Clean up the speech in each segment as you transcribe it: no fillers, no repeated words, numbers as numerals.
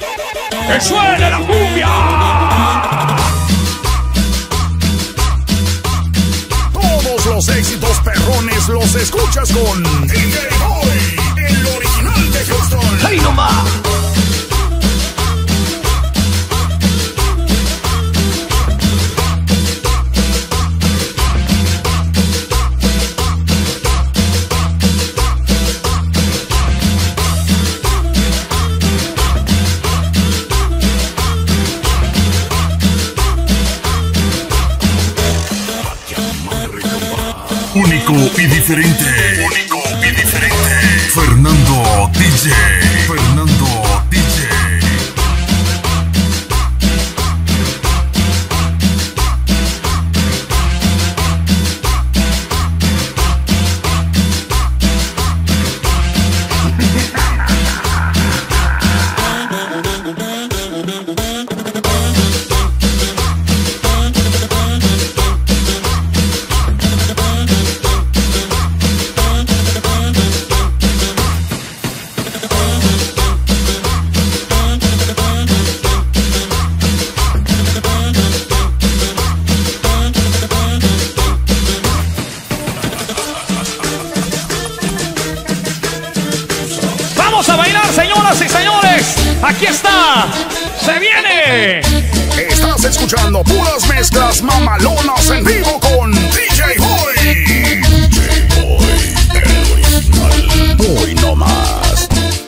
¡Que suene la cumbia! Todos los éxitos perrones los escuchas con DJ Boy, el original de Houston. ¡Ahí nomás! Único y diferente. Único y diferente. Fernando DJ. Fernando DJ. ¡Vamos a bailar, señoras y señores! ¡Aquí está! ¡Se viene! Estás escuchando puras mezclas mamalonas en vivo con DJ Boy. DJ Boy, el original. Boy no más.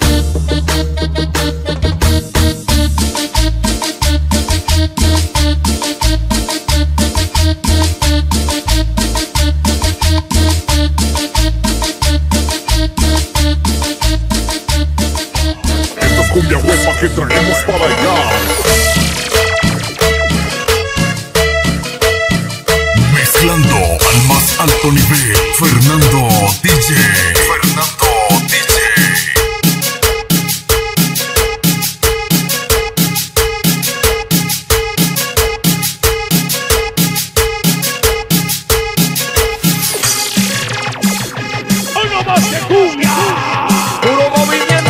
Esto es cumbia huepa que traemos para allá. Mezclando al más alto nivel, Fernando DJ. Fernando DJ. ¡Hoy no más de cumbia! ¡Puro movimiento!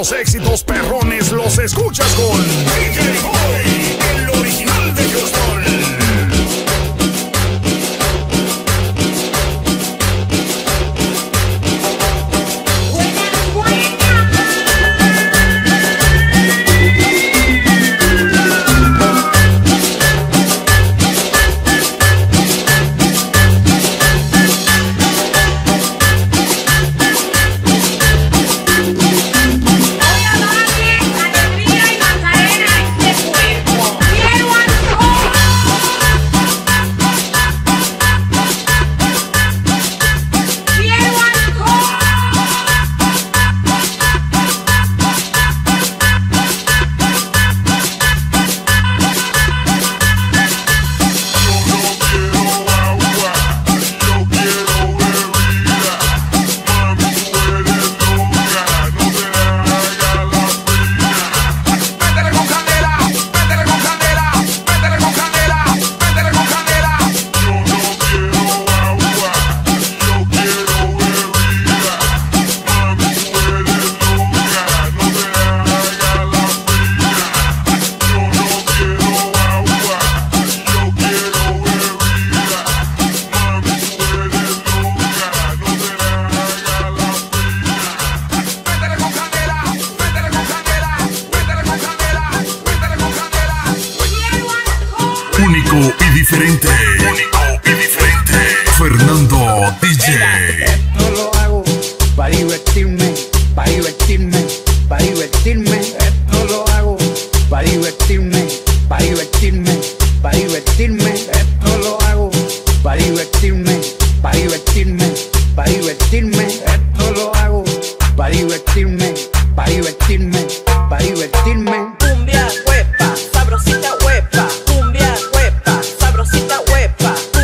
los éxitos perrones los escuchas con DJ Boy, el original de Houston. Único y diferente. Único y diferente. Fernando DJ. Esto lo hago para divertirme, para divertirme, para divertirme. Esto lo hago para divertirme, para divertirme, para divertirme. Esto lo hago para divertirme, para divertirme, para divertirme. Esto lo hago para divertirme, para divertirme, para divertirme. Cumbia huepa, sabrosita huepa. Cumbia huepa, sabrosita huepa.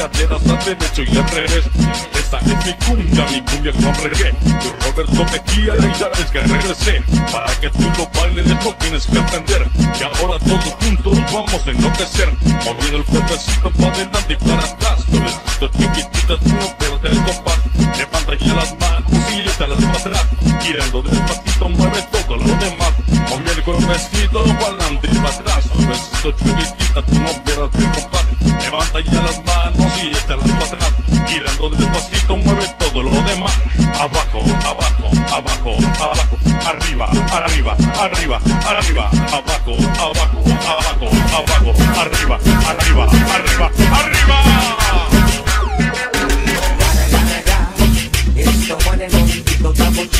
caderas al derecho y al revés. Esta es mi cumbia con reggae. Yo Roberto Mejía y ya es que regresé. Para que tú lo bailes esto tienes que aprender. Y ahora todos juntos vamos a enloquecer. Moviendo el cuerpecito para adelante y para atrás. Yo les gusto chiquititas, no pierdes el compás. Levanta ya las manos y échalas para atrás. Girando despacito mueve todo lo demás. Moviendo el cuerpecito para adelante y para atrás. Suavecito chiquitita, tú no pierdas el compás. Levanta ya las manos y échalas para atrás. Girando despacito mueve todo lo demás. Abajo, abajo, abajo, abajo. Arriba, arriba, arriba, arriba. Abajo, abajo, abajo, abajo. Arriba, arriba, arriba, arriba. It's the one and only Digo Double G.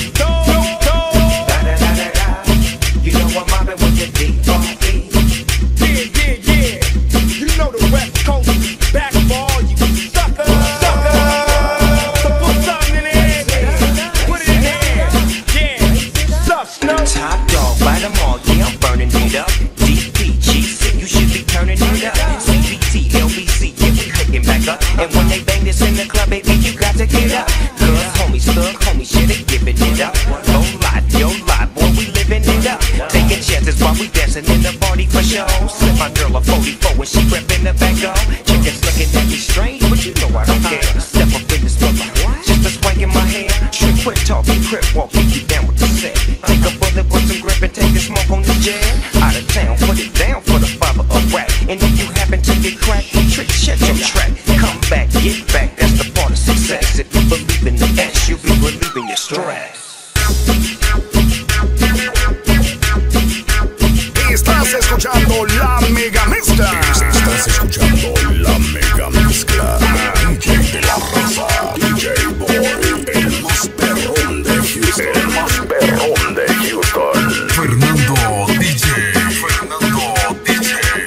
You know I'm mobbing with the D.R.E. Yeah, yeah, yeah. You know the West Coast is back for all you suckers. So put something in there. Put it in there. Yeah. Suck, Snow. Top dog, by them all, yeah, I'm burning it up. DPGC, you should be turning it up. CBT, LBC, yeah, we hooking back up. And when they bang this in the club, baby, you got to get up. Cause homies, thug homies, yeah, they giving it up. Yo lot, boy, we living it up. Taking chances while we dancing in the party for show. Slip my girl a 44 when she grab in the back door. Chickens looking at me strange, but you know I don't care. Step up in this mother, just a swank in my hair. Trick, quick talking, crip walking, you down with the set. Take a bullet with some grip and take the smoke on the jet. Out of town, put it down for the father of rap. And if you happen to get cracked, trick, shut your track. Come back, get back, that's the part of success. If you believe in the S, you'll be relieving your stress. Estás escuchando la mega mezcla. Estás escuchando la mega mezcla. DJ de la raza, DJ Boy, el más perrón de Houston. El más perrón de Houston. Fernando DJ. Fernando DJ.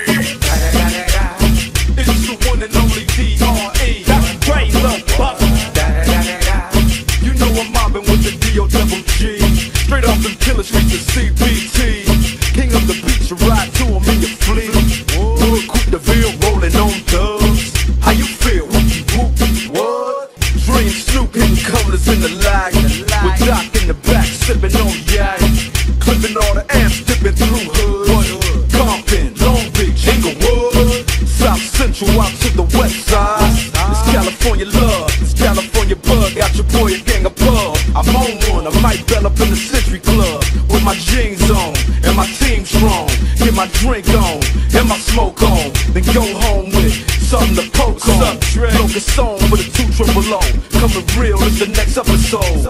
It's the one and only D.R.E. That's great, love, buff. You know I'm mobbing with the D.O.G. Straight off them killer streets of CBT. King of the beach, you ride to him in your fleet. Hood, Coupe de Ville, rolling on dubs. How you feel? Whoop, what? Dream Snoop hitting colors in the lag. With Doc in the back, sipping on yak. Clipping all the amps, dipping through hood. Compton, Long Beach, Inglewood. South Central out to the west side. It's California love, it's California bug. Got your boy a gang of pub. I'm on one, I might bell up in the Century Club. With my jeans on, and my team strong. Get my drink on, and my smoke on. Then go home with something to poke on. Look a song for the 200. Coming real, it's the next episode.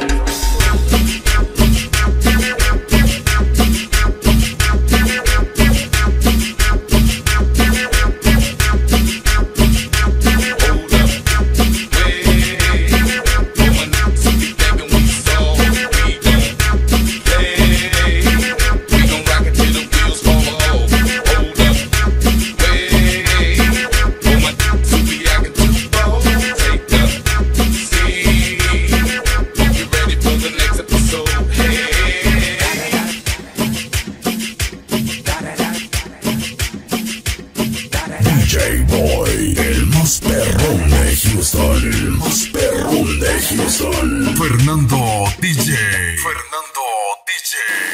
DJ Boy, el más perrón de Houston. El más perrón de Houston. Fernando DJ. Fernando DJ.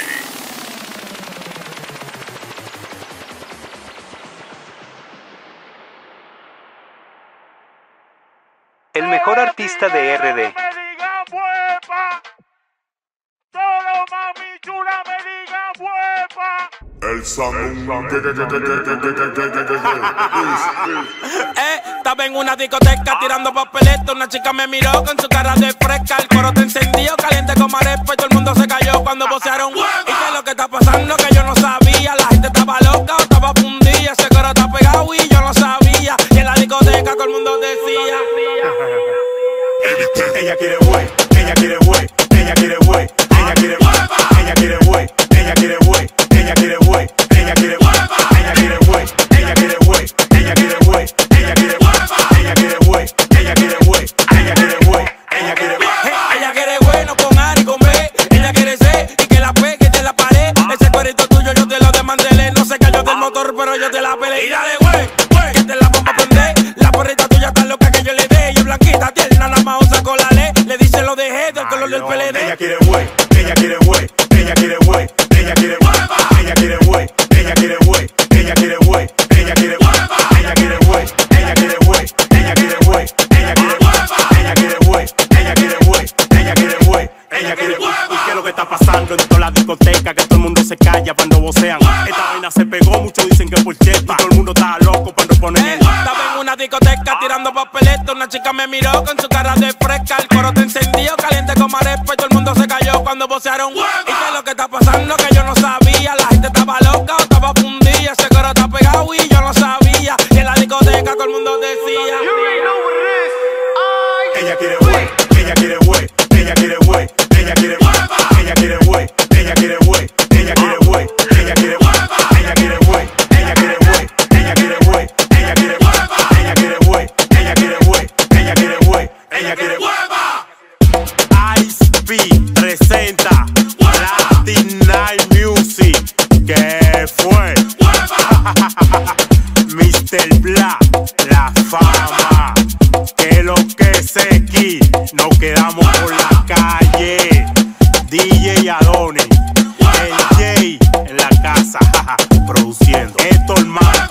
El mejor artista de RD. El Estaba en una discoteca tirando papeletas. Una chica me miró con su cara de fresca. El coro te encendió, caliente como arepa. Y todo el mundo se cayó cuando vocearon. ¿Y qué es lo que está pasando? Que yo no sabía. La gente estaba loca o estaba fundida. Ese coro está pegado y yo no sabía. Y en la discoteca todo el mundo decía: ella quiere güey, ella quiere güey, ella quiere güey, ella quiere güey, ella quiere güey, ella quiere güey, ella quiere güey, ella quiere güey, ella quiere güey, ella quiere güey, ella quiere güey, ella quiere güey, ella quiere güey, ella quiere güey, ella quiere güey, ella quiere güey. Ella quiere bueno con A y con B. Ella quiere C y que la pegue de la pared. Ese cuerito tuyo yo te lo desmantelé. No se cayó del motor pero yo te la pelé. Y dale güey, que te la vamos a prender. La porrita ellas cuando vocean. Esta vaina se pegó, muchos dicen que por chepa. Y todo el mundo está loco cuando ponen el. Estaba en una discoteca tirando papeletas. Una chica me miró con su cara de fresca. El coro te encendió, caliente como arepa. Y todo el mundo se cayó cuando vocearon. ¿Y qué es lo que está pasando? Que yo no sabía. La gente estaba loca o estaba fundida. Ese coro está pegado y yo no sabía. Y en la discoteca todo el mundo decía: ella quiere güey, ella quiere güey, ella quiere güey, ella quiere güey, ella quiere güey, ella quiere güey, ella quiere güey, ella quiere güey, ella quiere güey, ella quiere güey, ella quiere güey, ella quiere güey, ella quiere güey, ella quiere güey, ella quiere güey, ella quiere güey. Ice P presenta Latin Night Music. ¿Qué fue? Mr. Black, la fama. Que lo que sé aquí, nos quedamos por la calle. DJ Adoni, el J en la casa, produciendo. Esto el mal.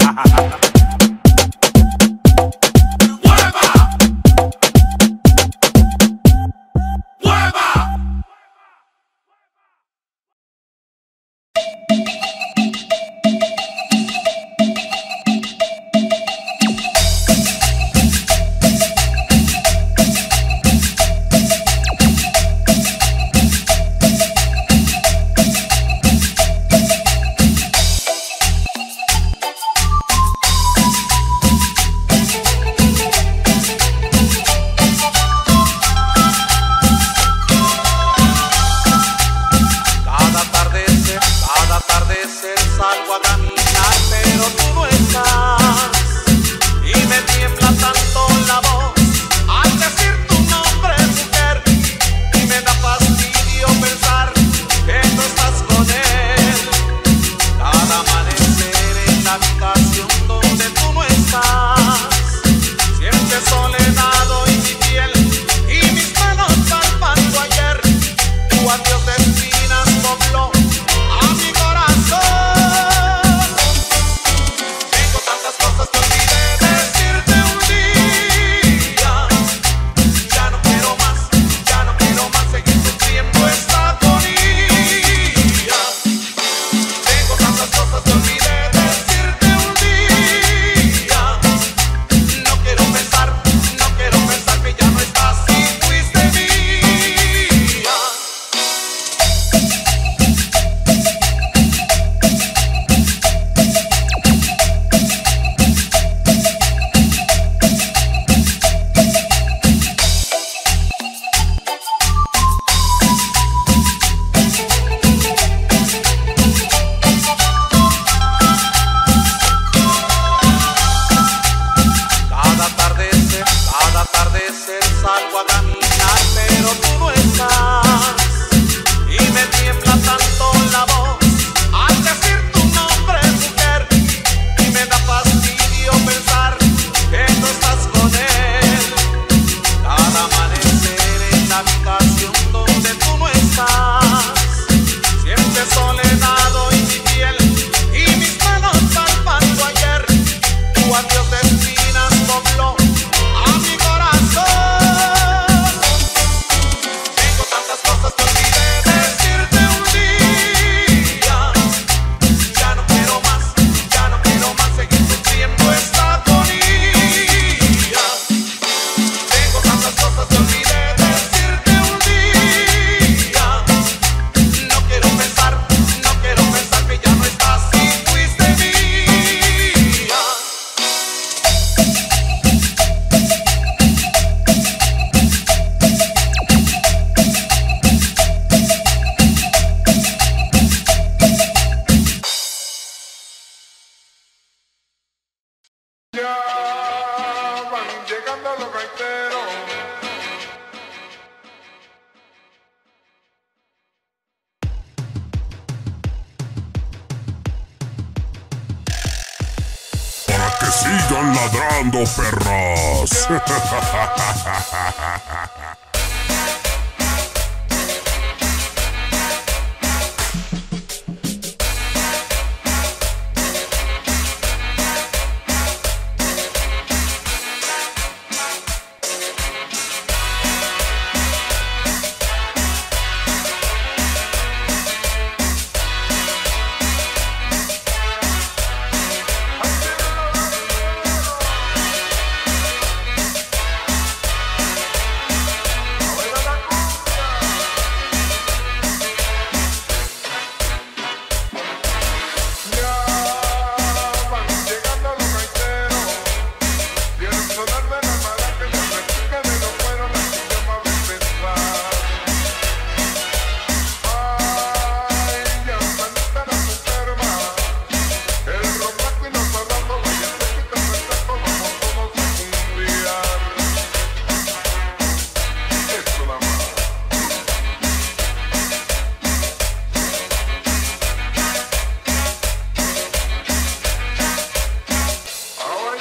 Sigan ladrando, perros.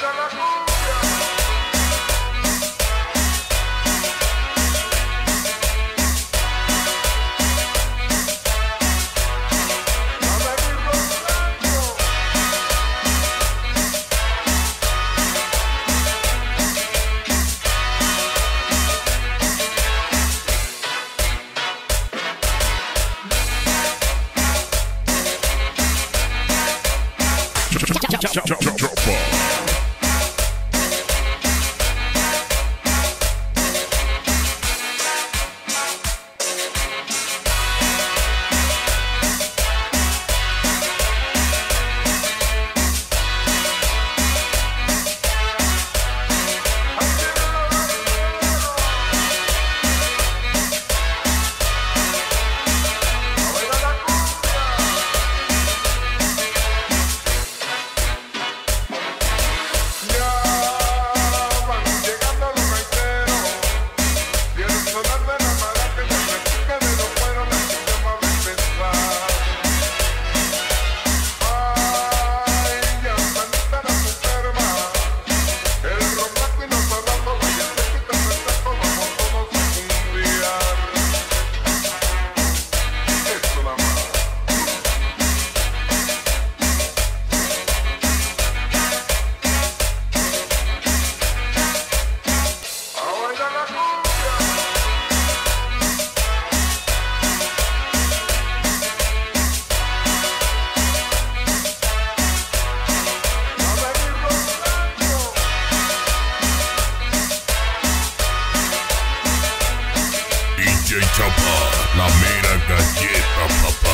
DJ Chapa, la mera galleta, papá.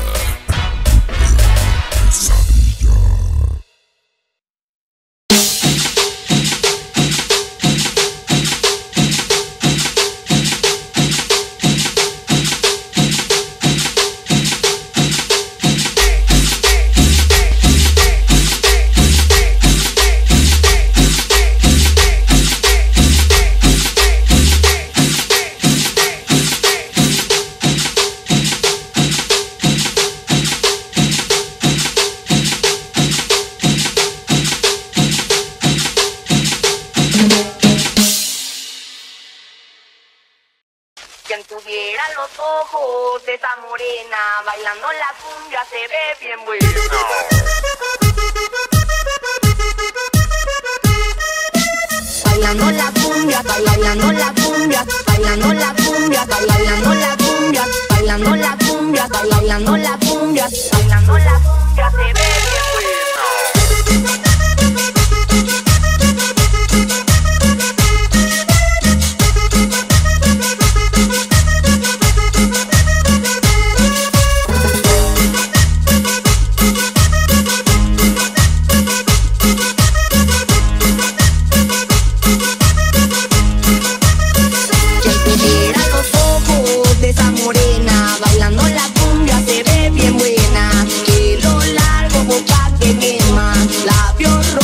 Quien tuviera los ojos de esa morena bailando la cumbia se ve bien bueno. Bailando la cumbia, bailando la cumbia, bailando la cumbia, bailando la cumbia, bailando la cumbia, bailando la cumbia, bailando la cumbia se ve bien bueno. Bailando la cumbia se ve bien buena, pelo largo, boca que quema, labios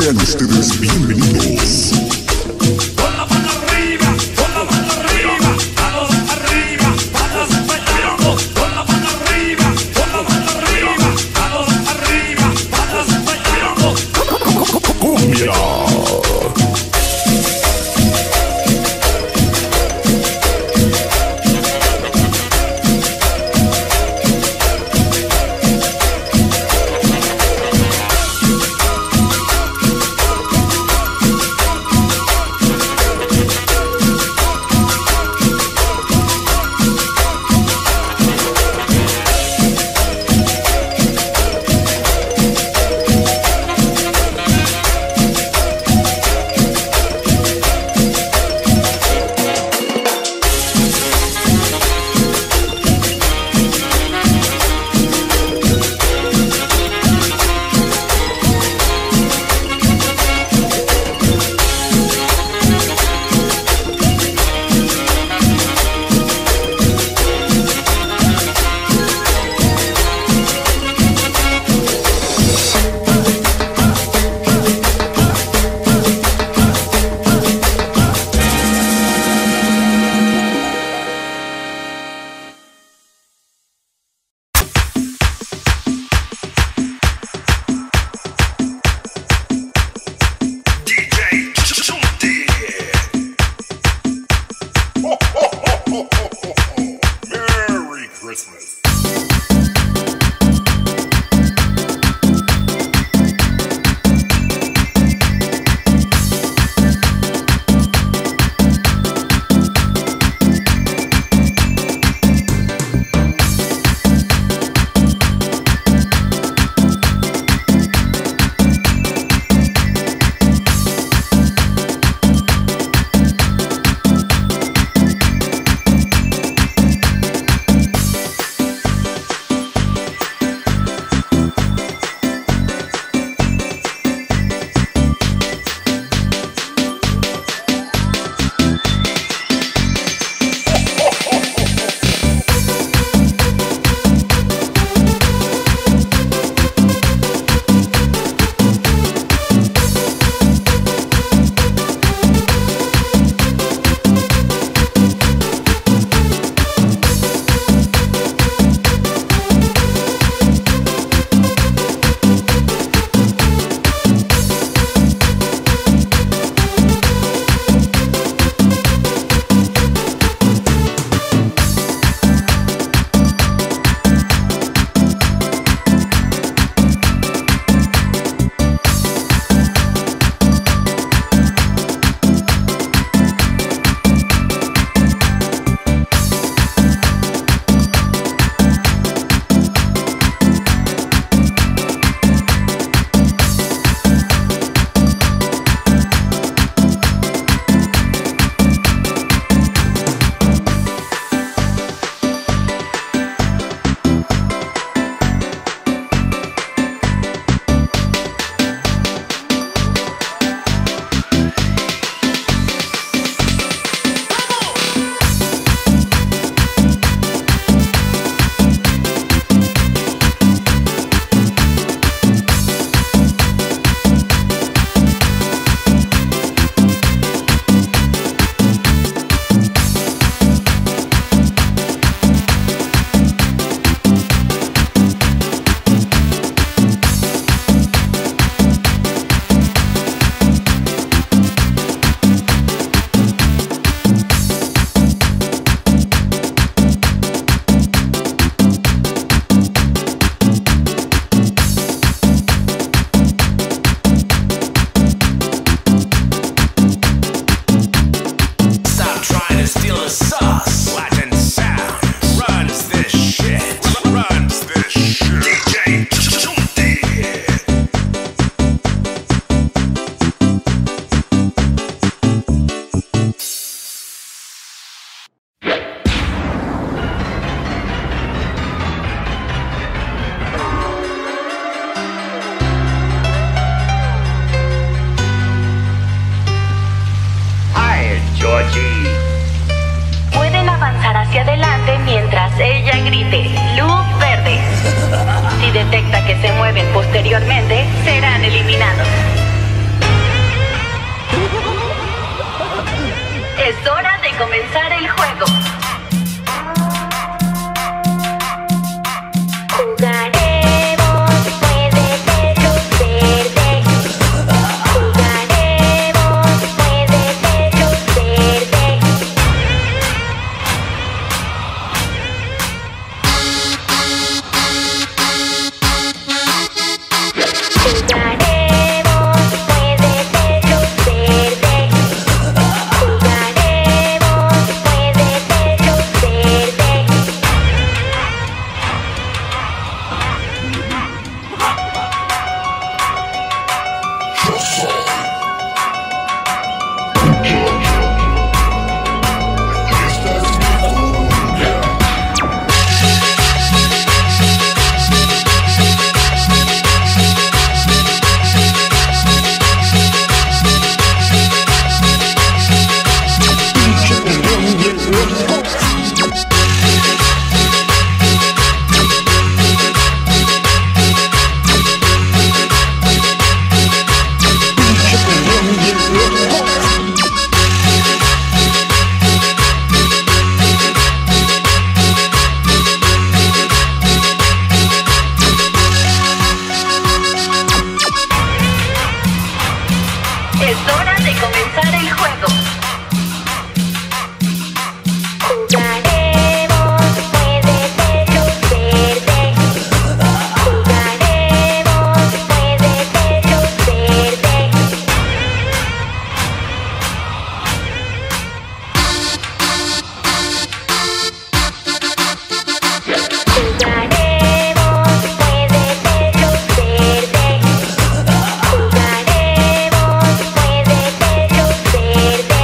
Sean ustedes bienvenidos. Con la mano arriba, con la mano arriba, manos arriba, manos bailando. Con la mano arriba, con la mano arriba, manos arriba, manos bailando. Cumbia. Merry Christmas. detecta que se mueven posteriormente, serán eliminados. Es hora de comenzar el juego. Jugaremos, puede ser luz verde. Jugaremos, puede ser luz verde. Jugaremos, puede ser luz verde. Jugaremos, puede ser luz verde. Yo soy. Esta es mi cumbia. Es hora de comenzar el juego. Jugaremos, puede ser luz verde. Jugaremos, puede ser luz verde. Jugaremos, puede ser luz verde. Jugaremos, puede ser luz verde.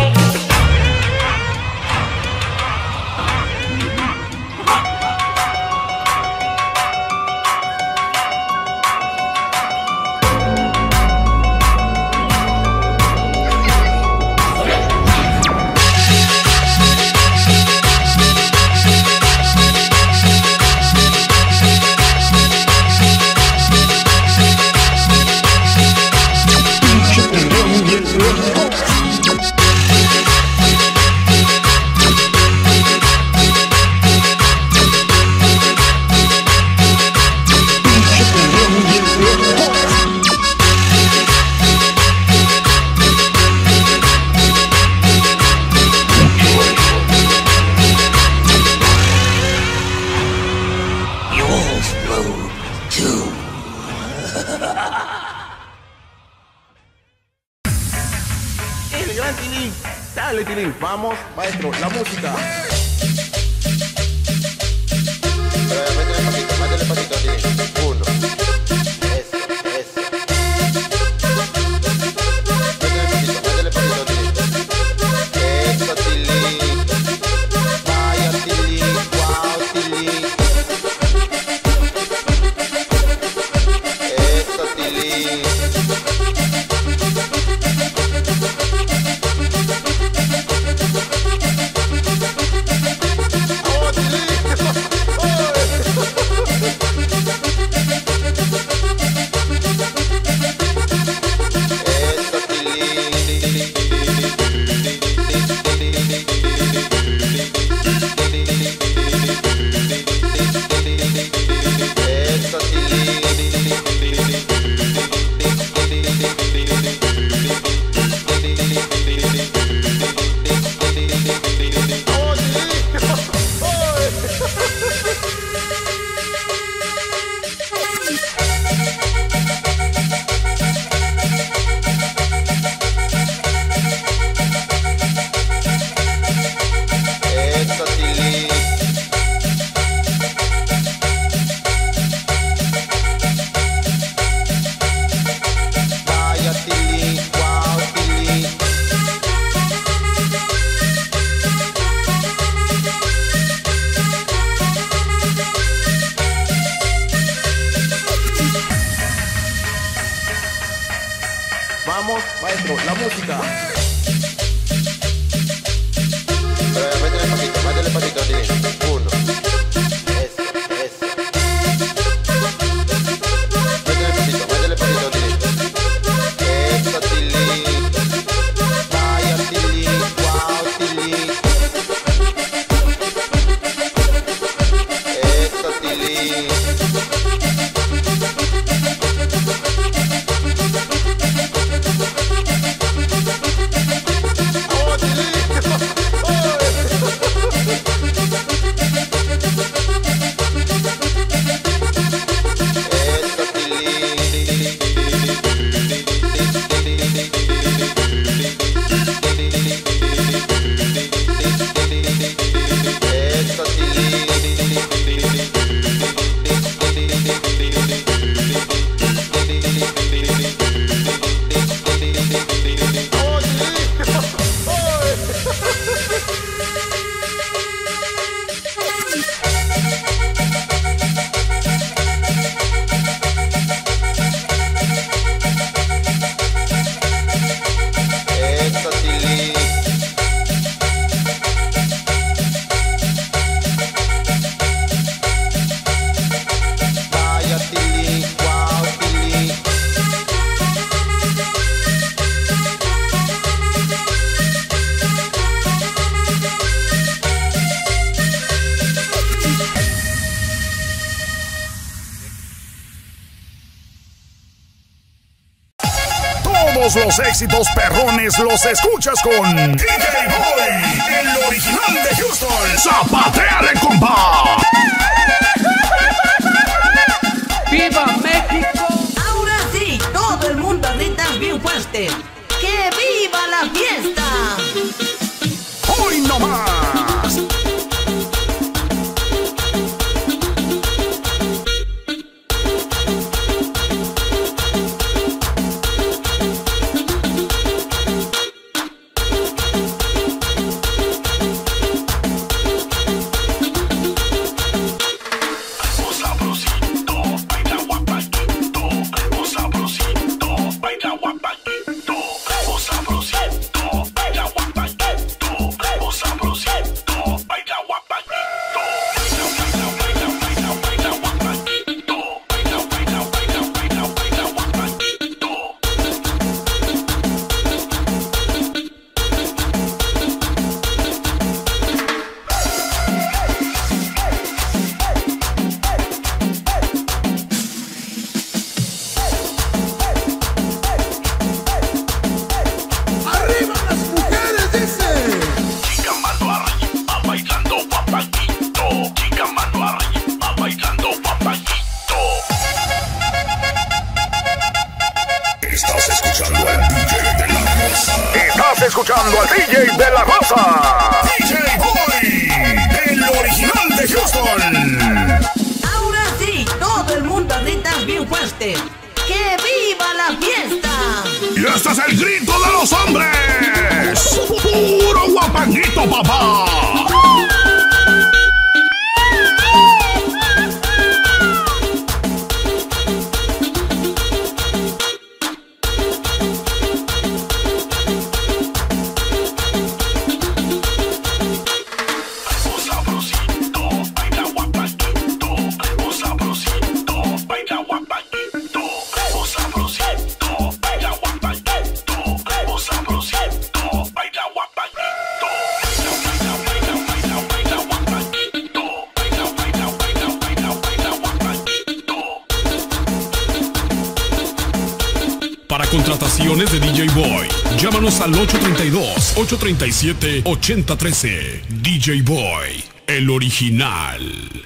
El gran Tilín. Dale, Tilín. Vamos, maestro, la música. Métele pasito, Tilín. Uno. Eso, eso. Métele pasito, Tilín. Eso, Tilín. Vaya, Tilín. Wow, Tilín. Eso, Tilín. Vamos, maestro, la música. Métele pasito, Tilín. Uno. Eso, eso. Métele pasito, Tilín. Eso, Tilín. Vaya, Tilín. Wow, Tilín. Todos los éxitos perrones los escuchas con DJ Boy, el original de Houston. ¡Zapateale, compa! ¡Viva México! Ahora sí, todo el mundo grita bien fuerte. ¡Que viva la fiesta! ¡Hoy no más! Estás escuchando al DJ de la Rosa. DJ Boy, el original de Houston. Ahora sí, todo el mundo grita bien fuerte. ¡Que viva la fiesta! Y este es el grito de los hombres. Puro guapanguito, papá. Para contrataciones de DJ Boy, llámanos al 832-837-8013. DJ Boy, el original.